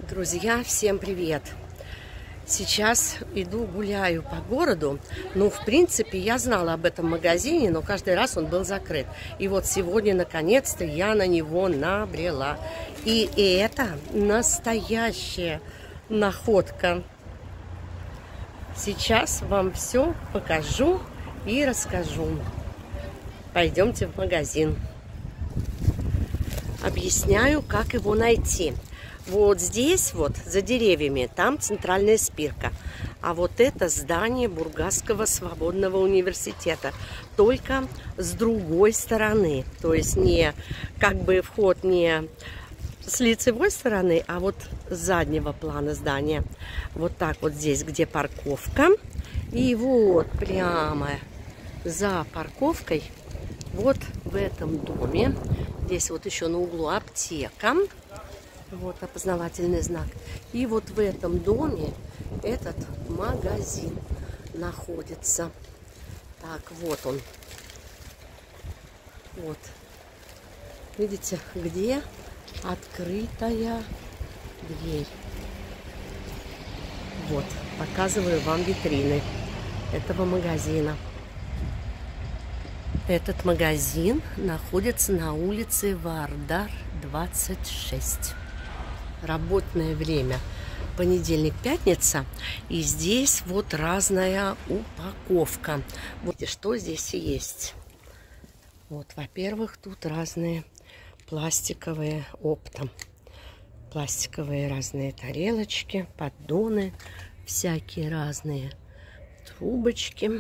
Друзья, всем привет! Сейчас иду гуляю по городу. Ну, в принципе, я знала об этом магазине, но каждый раз он был закрыт. И вот сегодня, наконец-то, я на него набрела. И это настоящая находка. Сейчас вам все покажу и расскажу. Пойдемте в магазин. Объясняю, как его найти. Вот здесь, вот, за деревьями, там центральная спирка. А вот это здание Бургасского свободного университета. Только с другой стороны. То есть не, как бы вход не с лицевой стороны, а вот с заднего плана здания. Вот так вот здесь, где парковка. И вот прямо за парковкой, вот в этом доме, здесь вот еще на углу аптека. Вот опознавательный знак. И вот в этом доме этот магазин находится. Так, вот он. Вот. Видите, где открытая дверь. Вот, показываю вам витрины этого магазина. Этот магазин находится на улице Вардар, 26. Работное время понедельник-пятница. И здесь вот разная упаковка. Вот что здесь есть. Вот, во-первых, тут разные пластиковые оптом. Пластиковые разные тарелочки, поддоны, всякие разные трубочки.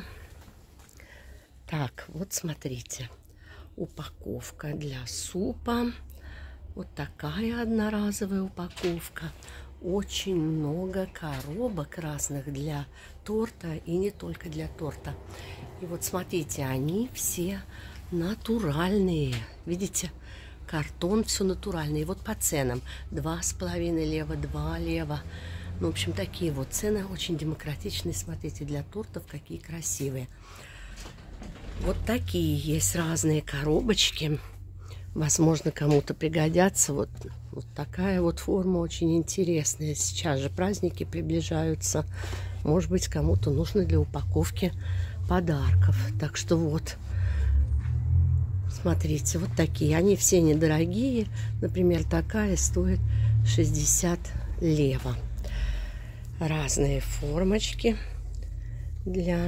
Так, вот смотрите. Упаковка для супа. Вот такая одноразовая упаковка. Очень много коробок разных для торта и не только для торта. И вот смотрите, они все натуральные. Видите, картон все натуральный. И вот по ценам 2,5 лева, 2 лева. Ну, в общем, такие вот цены очень демократичные. Смотрите, для тортов какие красивые. Вот такие есть разные коробочки. Возможно, кому-то пригодятся. Вот такая вот форма очень интересная. Сейчас же праздники приближаются. Может быть, кому-то нужно для упаковки подарков. Так что вот, смотрите, вот такие. Они все недорогие. Например, такая стоит 60 лева. Разные формочки для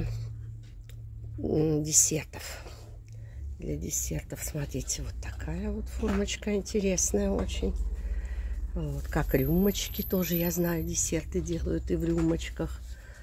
десертов. Для десертов, смотрите, вот такая вот формочка интересная очень. Вот, как рюмочки тоже, я знаю, десерты делают и в рюмочках.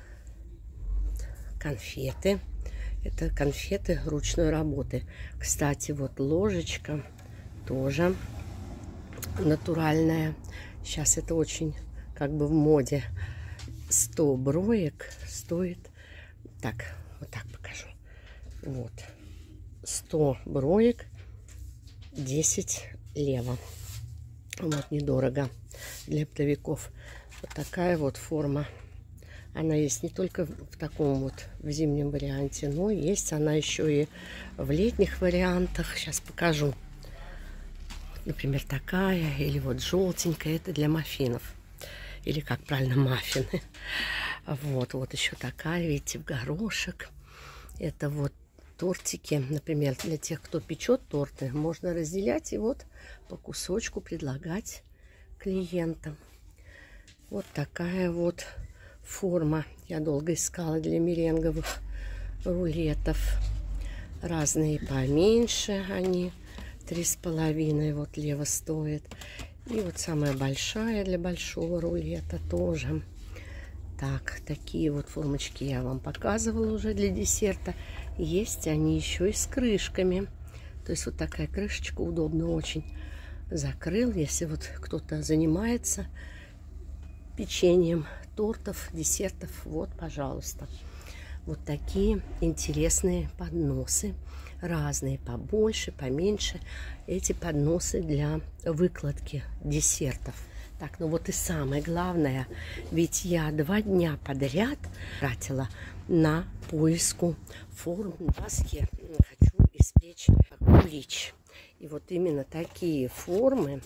Конфеты. Это конфеты ручной работы. Кстати, вот ложечка тоже натуральная. Сейчас это очень как бы в моде. 100 броек стоит. Так, вот так покажу. Вот. 100 броек 10 лева. Вот, недорого для оптовиков. Вот такая вот форма. Она есть не только в таком вот в зимнем варианте, но есть она еще и в летних вариантах. Сейчас покажу. Например, такая или вот желтенькая. Это для маффинов. Или как правильно, маффины. Вот, вот еще такая, видите, в горошек. Это вот тортики, например, для тех, кто печет торты, можно разделять и вот по кусочку предлагать клиентам. Вот такая вот форма. Я долго искала для меренговых рулетов. Разные поменьше они. 3,5 вот лево стоит. И вот самая большая для большого рулета тоже. Так, такие вот формочки я вам показывала уже для десерта. Есть они еще и с крышками. То есть вот такая крышечка удобно очень. Закрыл, если вот кто-то занимается печеньем тортов, десертов. Вот, пожалуйста. Вот такие интересные подносы. Разные, побольше, поменьше. Эти подносы для выкладки десертов. Так, ну вот и самое главное, ведь я 2 дня подряд тратила на поиску форм маски. Хочу испечь кулич. И вот именно такие формы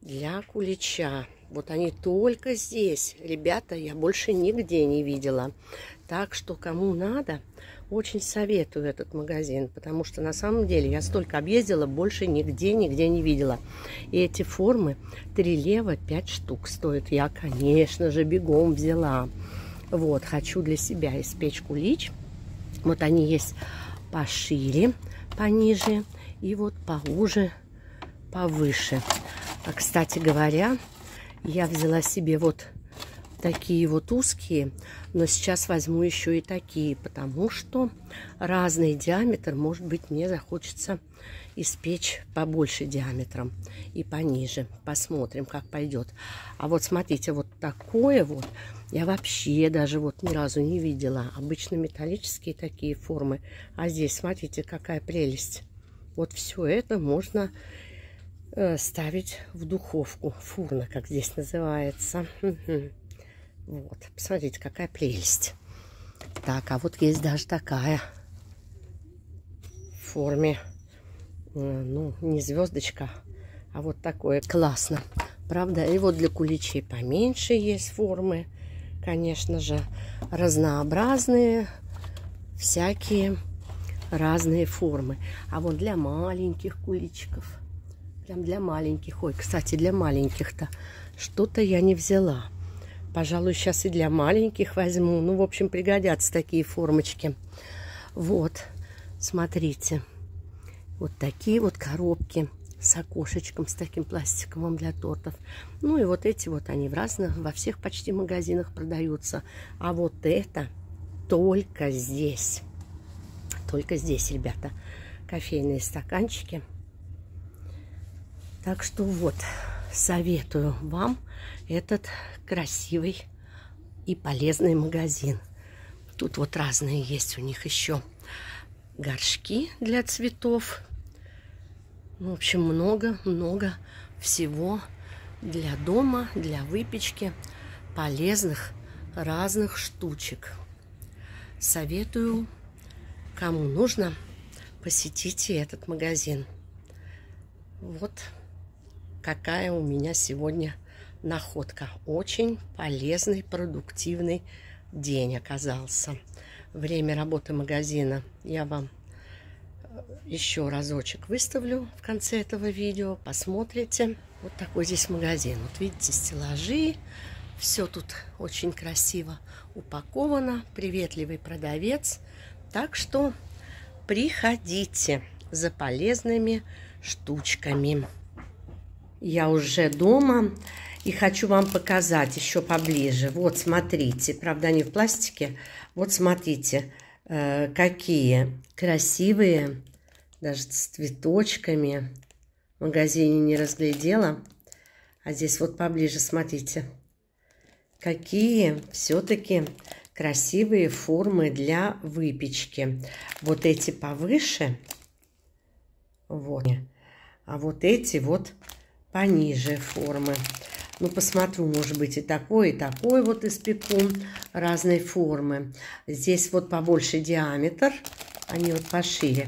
для кулича. Вот они только здесь. Ребята, я больше нигде не видела. Так что, кому надо, очень советую этот магазин. Потому что, на самом деле, я столько объездила, больше нигде не видела. И эти формы 3 лева 5 штук стоят. Я, конечно же, бегом взяла. Вот, хочу для себя испечь кулич. Вот они есть пошире, пониже. И вот поуже, повыше. А, кстати говоря, я взяла себе вот такие вот узкие, но сейчас возьму еще и такие, потому что разный диаметр, может быть, мне захочется испечь побольше диаметром и пониже. Посмотрим, как пойдет. А вот смотрите, вот такое вот я вообще даже вот ни разу не видела. Обычно металлические такие формы. А здесь, смотрите, какая прелесть. Вот все это можно ставить в духовку. Фурна, как здесь называется. Вот, посмотрите, какая прелесть. Так, а вот есть даже такая в форме, ну, не звездочка, а вот такое. Классно. Правда, и вот для куличей поменьше есть формы. Конечно же, разнообразные, всякие разные формы. А вот для маленьких куличиков, прям для маленьких. Ой, кстати, для маленьких-то что-то я не взяла. Пожалуй, сейчас и для маленьких возьму. Ну, в общем, пригодятся такие формочки. Вот, смотрите. Вот такие вот коробки с окошечком, с таким пластиковым для тортов. Ну, и вот эти вот они во всех почти магазинах продаются. А вот это только здесь. Только здесь, ребята. Кофейные стаканчики. Так что вот, советую вам этот красивый и полезный магазин. Тут вот разные есть у них еще горшки для цветов. В общем, много всего для дома, для выпечки, полезных разных штучек. Советую, кому нужно, посетите этот магазин. Вот какая у меня сегодня находка. Очень полезный, продуктивный день оказался. Время работы магазина я вам еще разочек выставлю в конце этого видео. Посмотрите. Вот такой здесь магазин. Вот видите, стеллажи. Все тут очень красиво упаковано. Приветливый продавец. Так что приходите за полезными штучками. Я уже дома. И хочу вам показать еще поближе. Вот, смотрите. Правда, они в пластике. Вот, смотрите, какие красивые. Даже с цветочками. В магазине не разглядела. А здесь вот поближе, смотрите. Какие все-таки красивые формы для выпечки. Вот эти повыше. Вот. А вот эти вот пониже формы. Ну, посмотрю, может быть, и такой вот испеку разной формы. Здесь вот побольше диаметр, они вот пошире.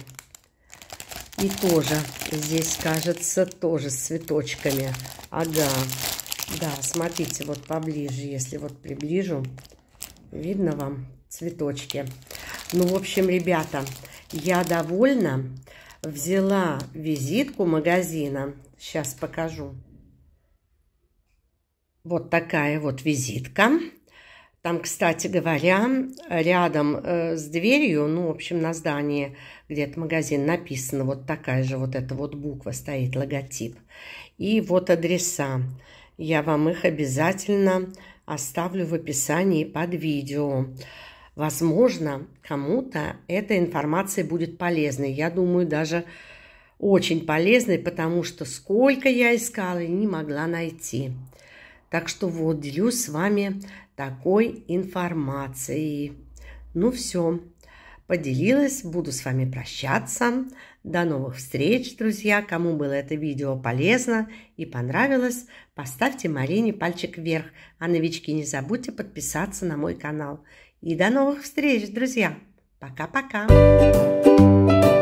И тоже здесь, кажется, тоже с цветочками. Ага, да, смотрите, вот поближе, если вот приближу, видно вам цветочки. Ну, в общем, ребята, я довольна. Взяла визитку магазина. Сейчас покажу. Вот такая вот визитка. Там, кстати говоря, рядом с дверью, ну, в общем, на здании, где этот магазин, написано вот такая же вот эта вот буква стоит, логотип. И вот адреса. Я вам их обязательно оставлю в описании под видео. Возможно, кому-то эта информация будет полезной. Я думаю, даже очень полезной, потому что сколько я искала и не могла найти. Так что вот, делюсь с вами такой информацией. Ну все, поделилась, буду с вами прощаться. До новых встреч, друзья. Кому было это видео полезно и понравилось, поставьте Марине пальчик вверх. А новички, не забудьте подписаться на мой канал. И до новых встреч, друзья. Пока-пока.